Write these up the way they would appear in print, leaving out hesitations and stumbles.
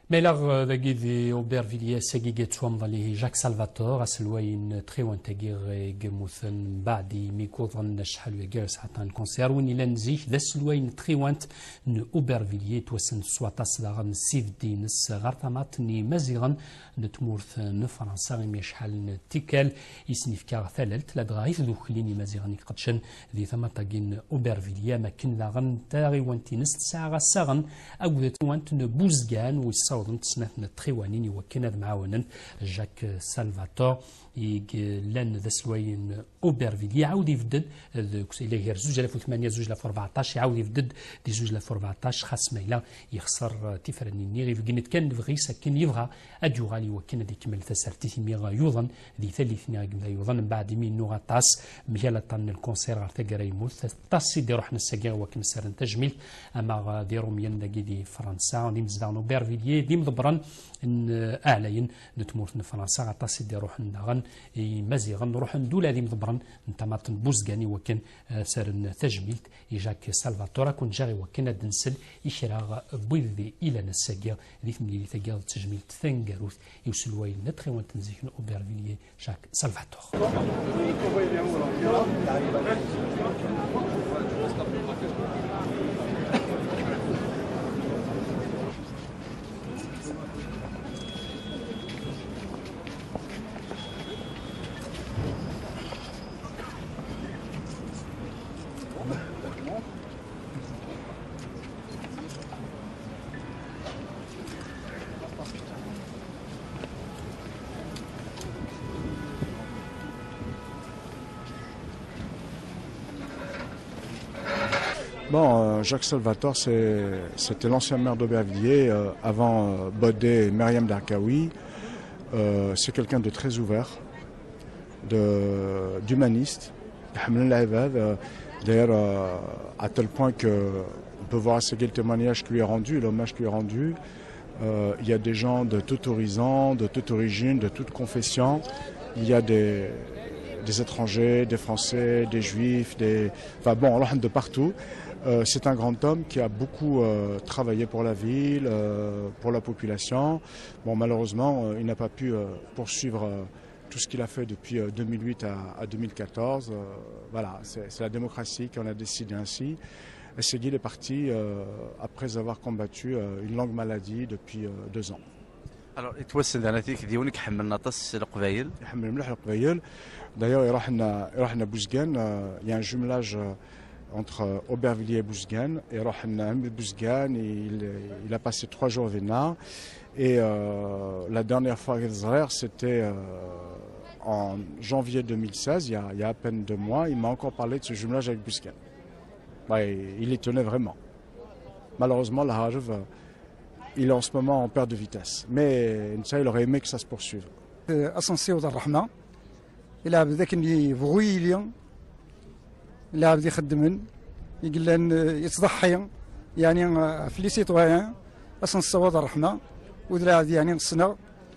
ميلاغ ذاكي اوبرفيليا ساكيكي توامضلي جاك سالفاتور اسلوين تريوان تاكيغ جموثن بعد ميكوضن شحال ويكيرس حتى الكونسير وين الى نزيك ذا سلوين تريوانت اوبرفيليا توسن سواتاس داغن سيف دينس غارتامات ني مازيغن نتمورث نفرنسا غيمي شحال تيكال يسنيفكا ثلالت لا دغايث ذوكليني مازيغن يقدشن ذي ثما تاكين اوبرفيليا ما كن لاغن تاغيوان تينس ساغا ساغن او ذا توانت بوزغان ويص وضن تسناثنا تخيوانين يوكنا معاونا جاك سالفاتور لان ذا سلوين اوبرفيل يعاود يفدد الى غير 2008 2014 يعاود يفدد دي 2014 خاص مايلا يخسر تيفرنيني غير كنت كان بغي ساكن يبغى اديوغالي وكنا ديك كمل تسرتي ميغا يوضن دي ثالث غير يوضن من بعد من نوغا طاس ميال طن الكونسير غير تاكرا يموت طاس دي روحنا الساكير وكنا سرن تجميل اما ديرو ميان دي فرنسا دي مزدان اوبرفيل دي مضبرا اعلين نتمورت فرنسا غطاس دي روح ندغن مازيغن روح ندولا دي مضبرا نتمات بوزغاني وكان سارن تجميلت يجاك سالفاتورا كون جاغي وكان دنسل يشراغ بويذي الى نساكيا ذي ثملي ثاكيا تجميلت ثانكاروث يوسلوي نتخي وانتنزيكن اوبرفيليي جاك سالفاتور. Bon, Jacques Salvatore, c'était l'ancien maire d'Aubervilliers, avant Baudet et Myriam Darkaoui. C'est quelqu'un de très ouvert, d'humaniste. D'ailleurs, à tel point qu'on peut voir assez le témoignage qui lui est rendu, l'hommage qui lui est rendu. Il y a des gens de tout horizon, de toute origine, de toute confession. Il y a des étrangers, des Français, des Juifs, enfin bon, de partout. C'est un grand homme qui a beaucoup travaillé pour la ville, pour la population. Bon, malheureusement, il n'a pas pu poursuivre tout ce qu'il a fait depuis 2008 à 2014. Voilà, c'est la démocratie qu'on a décidé ainsi. Seguil est parti après avoir combattu une longue maladie depuis 2 ans. Alors, يتوسل ذاتيك ديونك حملنا طس القبايل. يحمل ملح القبايل. D'ailleurs, il y a Bouzgane. Il y a un jumelage entre Aubervilliers et Bouzgane. Et Bouzgane, il a passé 3 jours à Vénard. Et la dernière fois à Zrer, c'était en janvier 2016, il y a à peine 2 mois. Il m'a encore parlé de ce jumelage avec Bouzgane. Ouais, il y tenait vraiment. Malheureusement, la Hajv, il est en ce moment en perte de vitesse. Mais il aurait aimé que ça se poursuive. Asensio Rahma, il a ذاك اللي بغوي اليوم اللي عاد يخدمن يقول لنا يتضحي يعني في لي سيتويان اسنسو الرحمه وذا يعني السنه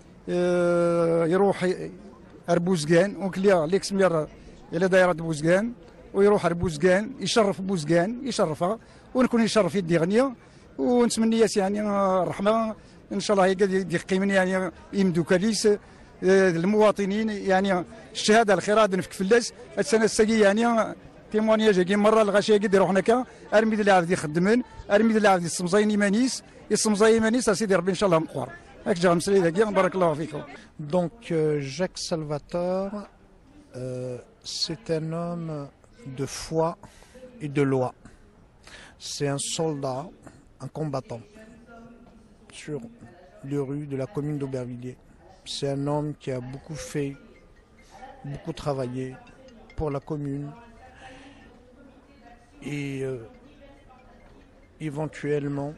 يروح اربوزكان وكليا ليكس مير الى دايره بوزكان ويروح اربوزكان يشرف بوزكان يشرفها ونكون يشرف يدي غنيه ونتمنى يعني الرحمه ان شاء الله يقدر يقيمني يعني يمدو كاليس المواطنين يعني الشهاده الخيرات نفك فلاس السنه الساقيه يعني تيمونياج كي مره الغاشيه قد يروح هناك ارميد اللي عاد يخدمن ارميد اللي عاد يسمزايني مانيس يسمزاي مانيس اسيدي ربي ان شاء الله مقوار هاك جا مسلي ذاك بارك الله فيكم. Donc Jacques Salvatore, c'est un homme de foi et de loi. C'est un soldat, un combattant sur les rues de la commune d'Aubervilliers. C'est un homme qui a beaucoup fait, beaucoup travaillé pour la commune et éventuellement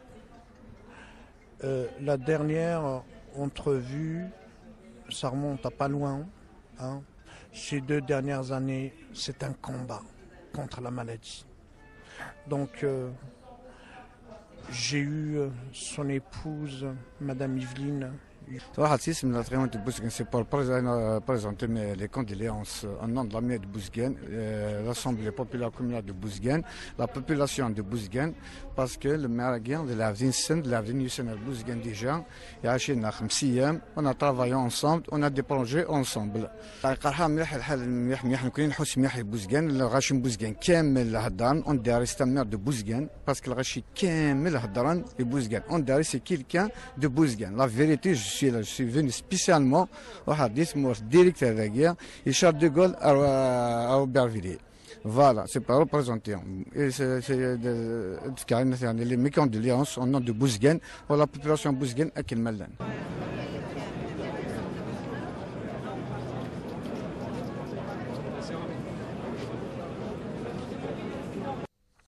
la dernière entrevue, ça remonte à pas loin, hein. Ces 2 dernières années, c'est un combat contre la maladie. Donc j'ai eu son épouse, Madame Yveline, C'est pour présenter les condoléances au nom de la mairie de Bouzguène, l'Assemblée populaire communale de Bouzguène, la population de Bouzguène, parce que le maire de la ville de Bouzguène déjà, on a travaillé ensemble, on a des projets ensemble. On dirait c'est un maire de Bouzguène, parce que le Rachid Kamel Hadran et Bouzguène. On dirait c'est quelqu'un de Bouzguène. La vérité, je suis venu spécialement au hadith, moi, direct à la guerre, et Charles de Gaulle à Aubervilliers. Voilà, c'est pas représenté. Et c'est les mécondoléances au nom de Bouzguène, pour la population Bouzguène à Kilmalan.